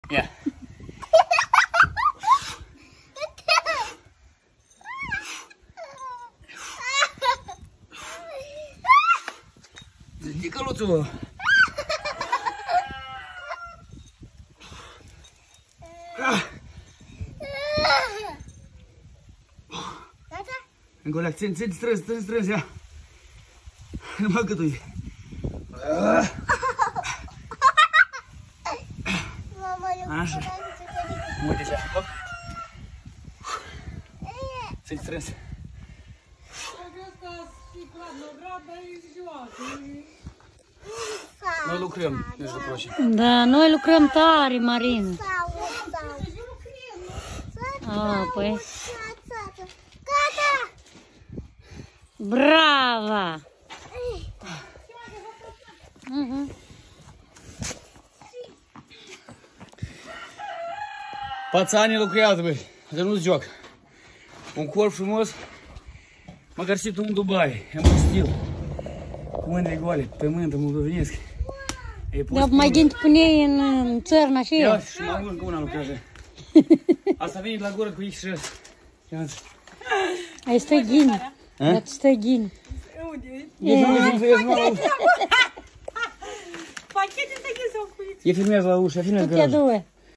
Ia. Zice căluțul. Încă o leac, țin, strâns, ia. Numai gâtui. Așa. Uite așa, hop. Țin, strâns. Noi lucrăm, nu știu proce. Da, noi lucrăm tare, Marina. Păi. Brava! Pațanii lucrează, băi, că nu-ți joacă. Un corp frumos, măcar și tu în Dubai, e mult stil. Cu mândre goale, pământă moldovenesc. Dar mai din te puneai în țărna și ia și mai mult că una lucrează. Asta a venit la gură cu X și ăsta. Ai stai ghini. Dar stai ghini. E filmează la ușă, filmează garajul.